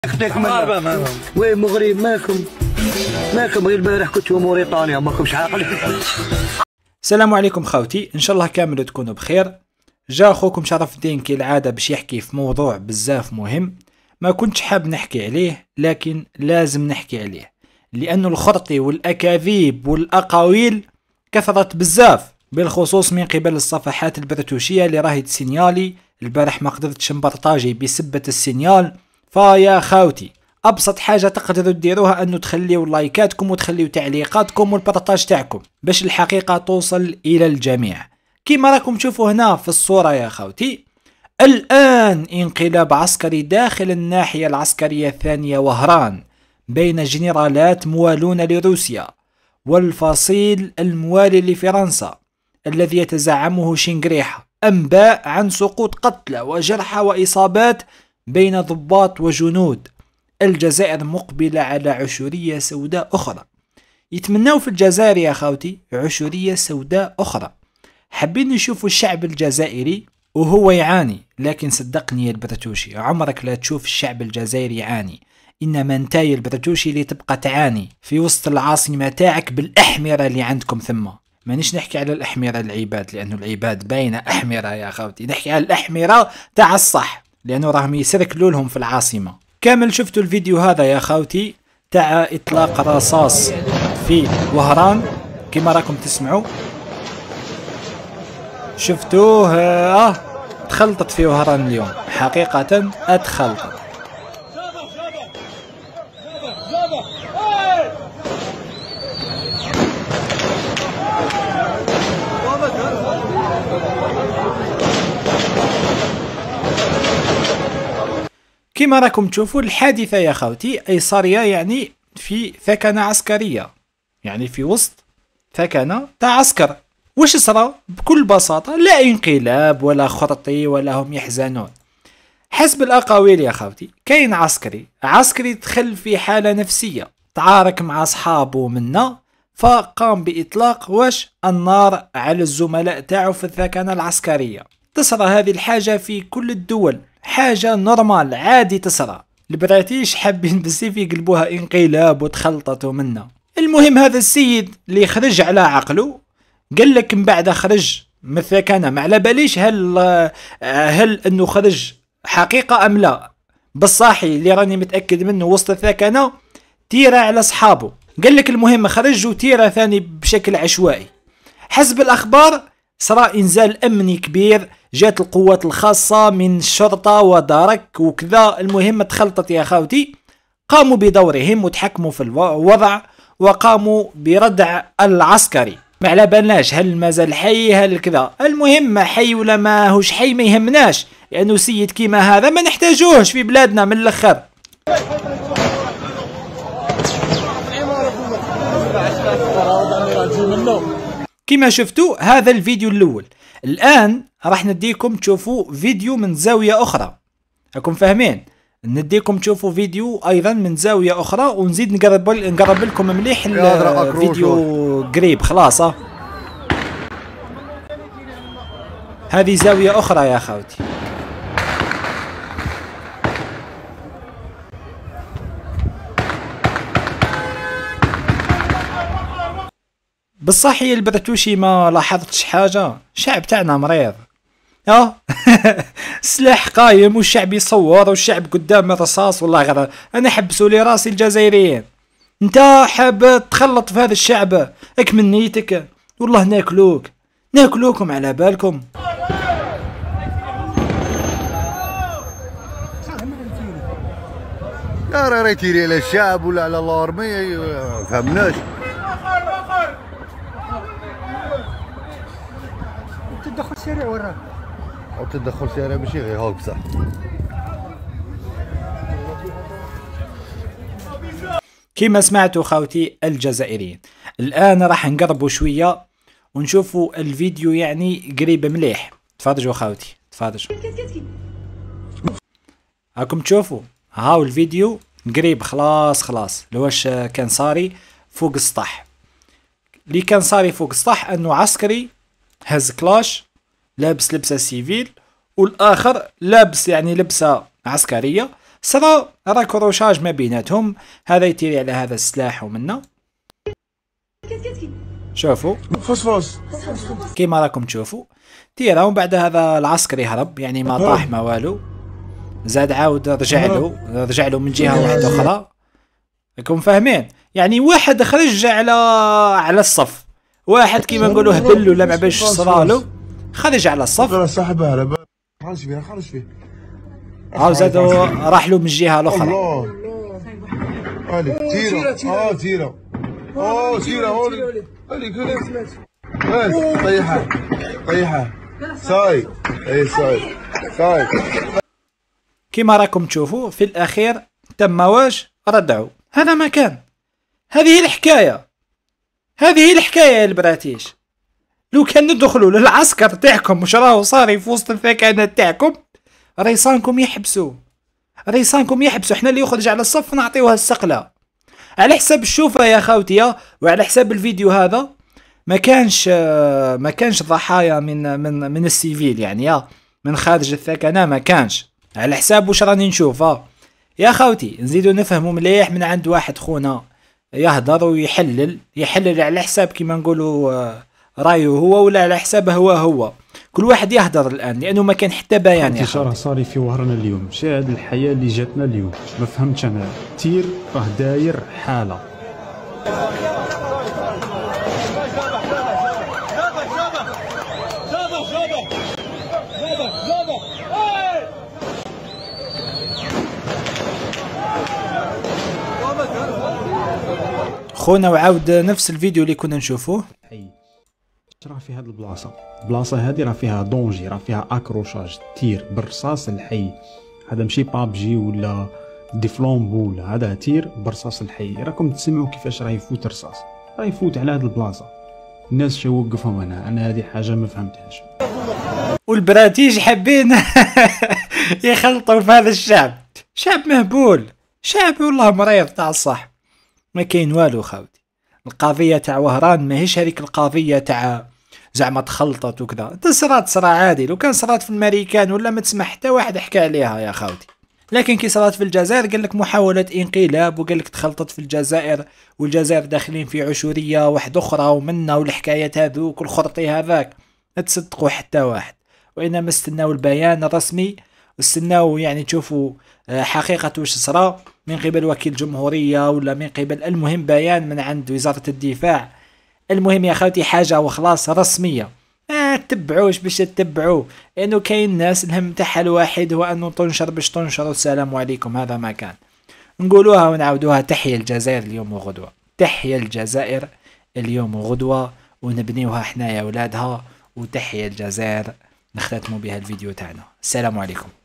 يخطيك من وين مغرب ماكم غير البارح كنتوا موريطانيا ماكمش عاقلين. السلام عليكم خاوتي، ان شاء الله كامل تكونوا بخير. جا اخوكم شرف الدين كالعاده باش يحكي في موضوع بزاف مهم، ما كنتش حاب نحكي عليه لكن لازم نحكي عليه لانه الخرطي والاكاذيب والاقاويل كثرت بزاف، بالخصوص من قبل الصفحات البرتوشيه اللي راهي تسينيالي. البارح ما قدرتش نبارطاجي بسبه السينيال. فيا خاوتي ابسط حاجه تقدروا ديروها انه تخليوا لايكاتكم وتخليوا تعليقاتكم والبارطاج تاعكم باش الحقيقه توصل الى الجميع. كما راكم تشوفوا هنا في الصوره يا خاوتي، الان انقلاب عسكري داخل الناحيه العسكريه الثانيه وهران بين جنرالات موالون لروسيا والفصيل الموالي لفرنسا الذي يتزعمه شنقريحه. انباء عن سقوط قتلى وجرحى واصابات بين ضباط وجنود. الجزائر مقبلة على عشورية سوداء أخرى. يتمنوا في الجزائر يا خاوتي عشورية سوداء أخرى. حابين نشوفوا الشعب الجزائري وهو يعاني، لكن صدقني يا البرتوشي عمرك لا تشوف الشعب الجزائري يعاني، إنما انتاي البرتوشي اللي تبقى تعاني في وسط العاصمة تاعك بالأحمرة اللي عندكم ثم. مانيش نحكي على الأحمرة العباد لأنه العباد باينة أحمرة يا خاوتي، نحكي على الأحمرة تاع الصح لأنه راهم يسركلوا لهم في العاصمة. كامل شفتوا الفيديو هذا يا خاوتي تاع إطلاق رصاص في وهران كما راكم تسمعوا. شفتوه تخلطت في وهران اليوم، حقيقة اتخلطت. كما راكم تشوفوا الحادثة يا خاوتي أي صارية يعني في ثكنة عسكرية، يعني في وسط ثكنة تاع عسكر. وش صرا؟ بكل بساطة لا انقلاب ولا خرطي ولا هم يحزنون. حسب الأقاويل يا خاوتي كاين عسكري دخل في حالة نفسية، تعارك مع أصحابه منا فقام بإطلاق النار على الزملاء تاعو في الثكنة العسكرية. تصرى هذه الحاجة في كل الدول، حاجة نورمال عادي تصرى. البراتيش حابين بزاف يقلبوها انقلاب وتخلطتوا منا. المهم هذا السيد اللي خرج على عقله قال لك من بعد خرج من الثكنة ما على باليش هل انه خرج حقيقة ام لا، بالصاحي اللي راني متأكد منه وسط الثكنة تيرة على صحابه. قال لك المهم خرج وتيرة ثاني بشكل عشوائي. حسب الاخبار صرا انزال امني كبير، جات القوات الخاصة من الشرطة ودارك وكذا. المهم تخلطت يا خاوتي، قاموا بدورهم وتحكموا في الوضع وقاموا بردع العسكري. ما على بالناش هل مازال حي هل كذا، المهم حي ولا ما هوش حي ما يهمناش، لانه سيد كيما هذا ما نحتاجوهش في بلادنا من الاخر. كما شفتوا هذا الفيديو الاول. الان راح نديكم تشوفوا فيديو من زاوية اخرى، راكم فاهمين؟ نديكم تشوفوا فيديو ايضا من زاوية اخرى ونزيد نقرب لكم مليح الفيديو قريب خلاص. هذه زاوية اخرى يا خاوتي. بالصحي البرتوشي ما لاحظتش حاجة، الشعب تاعنا مريض. سلاح قايم والشعب يصور والشعب قدام الرصاص. والله غير انا حبسوا لي راسي الجزائريين. انت حاب تخلط في هذا الشعب اكمل نيتك، والله ناكلوكم على بالكم. يا راه تيري على الشعب ولا على الارميه فهمناش. تدخل سريع وراك او تدخل سريع ماشي غير هاك بصح. كما سمعتوا خاوتي الجزائريين. الان راح نقربوا شويه ونشوفوا الفيديو يعني قريب مليح. تفرجوا خاوتي تفرجوا، راكم تشوفوا هاو الفيديو قريب خلاص. لواش كان صاري فوق السطح، اللي كان صاري فوق السطح انه عسكري هز كلاش لابس لبسه سيفيل والاخر لابس يعني لبسه عسكريه، صرا راكروشاج ما بيناتهم، هذا يتيري على هذا السلاح ومنا. شوفوا كيما راكم تشوفوا تيرا، ومن بعد هذا العسكري هرب، يعني ما طاح ما والو، زاد عاود رجع له من جهه واحده اخرى. راكم فاهمين؟ يعني واحد خرج على الصف، واحد كيما نقولوا هبل ولا ما باش صرالو، خرج على الصف خرج فيه عاود زاد راح له من الجهه الاخرى. تيرا طيحه صاي كيما راكم تشوفوا في الاخير تم واش ردعوا. هذا ما كان، هذه الحكايه يا البراتيش. لو كان ندخلوا للعسكر تاعكم واش راهو صاري في وسط الثكنات تاعكم، ريسانكم يحبسوا، احنا اللي يخرج على الصف نعطيوها السقله. على حساب الشوفه يا خوتي وعلى حساب الفيديو هذا ما كانش ضحايا من السيفيل، يعني من خارج الثكنه ما كانش. على حساب واش راني نشوف يا خوتي. نزيدو نفهموا مليح من عند واحد خونا يهضر ويحلل على حساب كيما نقولوا رايه هو، ولا على حسابه هو. كل واحد يهضر الان لانه ما كان حتى بيان. يا راه صاري في وهرنا اليوم، شي هاد الحياه اللي جاتنا اليوم ما فهمتش انا. تير راه داير حاله. خونا وعاود نفس الفيديو اللي كنا نشوفوه. راه في هاد البلاصه هادي راه فيها دونجي، راه فيها اكروشاج تير بالرصاص الحي. هذا ماشي بابجي ولا دي فلومبو، ولا هذا تير بالرصاص الحي. راكم تسمعوا كيفاش راه يفوت الرصاص، راه يفوت على هاد البلاصه. الناس شو وقفهم انا هذه حاجه ما فهمتهاش. والبراتيج حابين يخلطوا في هذا الشعب، شعب مهبول، شعب والله مريض تاع الصح. ما كاين والو خاوتي. القضيه تاع وهران ماهيش هذيك القضيه تاع زعما تخلطت وكذا. صرا عادي، لو كان صرات في الامريكان ولا ما تسمع حتى واحد حكى عليها يا خاوتي. لكن كي صرات في الجزائر قال لك محاوله انقلاب، وقال لك تخلطت في الجزائر، والجزائر داخلين في عشوريه واحده اخرى ومنا والحكايات هذوك والخرطي هذاك. لا تصدقوا حتى واحد، وانما استناو البيان الرسمي، واستناو يعني تشوفوا حقيقه واش صرا من قبل وكيل جمهوريه ولا من قبل، المهم بيان من عند وزاره الدفاع. المهم يا خوتي حاجه وخلاص رسميه، ما تتبعوش باش تتبعوا، لانه كاين ناس الهم تاعها الواحد هو انه تنشر باش تنشر والسلام عليكم. هذا ما كان نقولوها ونعاودوها. تحيا الجزائر اليوم وغدوه، تحيا الجزائر اليوم وغدوه، ونبنيوها حنايا ولادها. وتحيا الجزائر. نختتموا بها الفيديو تاعنا. السلام عليكم.